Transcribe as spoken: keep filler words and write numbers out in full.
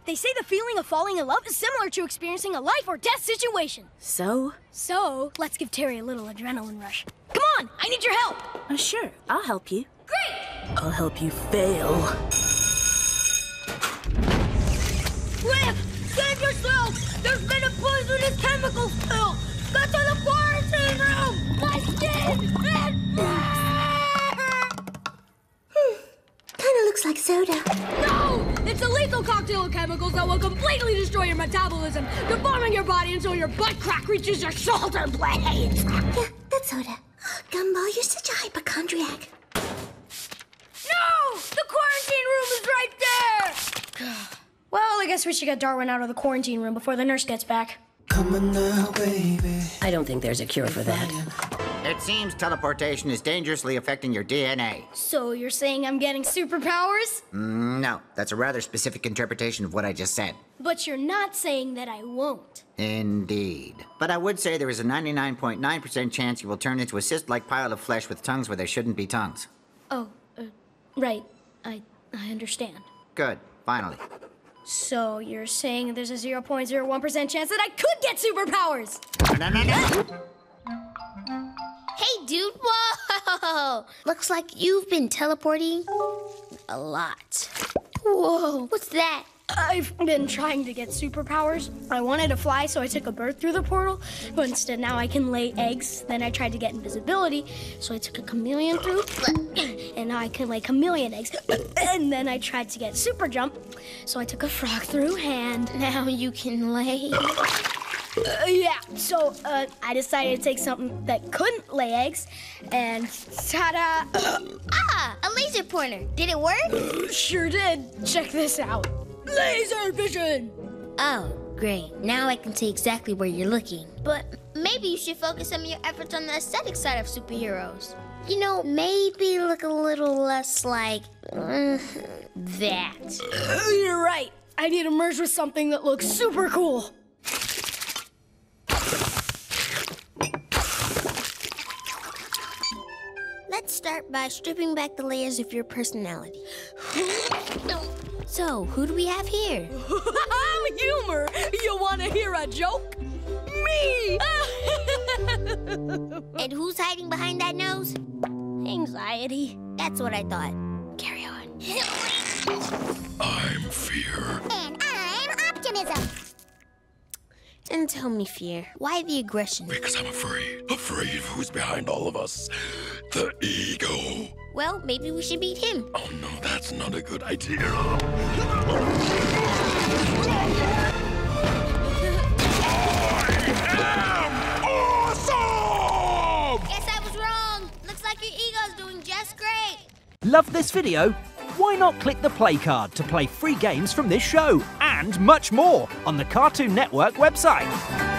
They say the feeling of falling in love is similar to experiencing a life or death situation. So? So, let's give Terry a little adrenaline rush. Come on, I need your help. Uh, sure, I'll help you. Great! I'll help you fail. Rick, save yourself! There's been a poisonous chemical spill! Go to the quarantine room! My skin! Kinda looks like soda. No! It's a lethal cocktail of chemicals that will completely destroy your metabolism, deforming your body until your butt crack reaches your shoulder blades! Yeah, that's soda. Gumball, you're such a hypochondriac. No! The quarantine room is right there! Well, I guess we should get Darwin out of the quarantine room before the nurse gets back. Come on now, baby. I don't think there's a cure for that. It seems teleportation is dangerously affecting your D N A. So you're saying I'm getting superpowers? Mm, no, that's a rather specific interpretation of what I just said. But you're not saying that I won't. Indeed. But I would say there is a ninety-nine point nine percent chance you will turn into a cyst-like pile of flesh with tongues where there shouldn't be tongues. Oh, uh, right. I, I understand. Good, finally. So you're saying there's a zero point zero one percent chance that I could get superpowers? No, no, no. Hey, dude, whoa! Looks like you've been teleporting a lot. Whoa, what's that? I've been trying to get superpowers. I wanted to fly, so I took a bird through the portal. But instead, now I can lay eggs. Then I tried to get invisibility, so I took a chameleon through. And now I can lay chameleon eggs. And then I tried to get super jump, so I took a frog through, and Now you can lay. Uh, yeah, so uh, I decided to take something that couldn't lay eggs, and ta-da! Ah, a laser pointer. Did it work? Sure did. Check this out. Laser vision! Oh, great. Now I can see exactly where you're looking. But maybe you should focus some of your efforts on the aesthetic side of superheroes. You know, maybe look a little less like uh, that. Uh, you're right. I need to merge with something that looks super cool. Let's start by stripping back the layers of your personality. So, who do we have here? I'm humor. You want to hear a joke? Me! And who's hiding behind that nose? Anxiety. That's what I thought. Carry on. I'm fear. And I'm optimism. And tell me, Fear, why the aggression? Because I'm afraid. Afraid of who's behind all of us. The ego. Well, maybe we should beat him. Oh no, that's not a good idea. I am awesome! Guess I was wrong. Looks like your ego's doing just great. Love this video? Why not click the play card to play free games from this show and much more on the Cartoon Network website?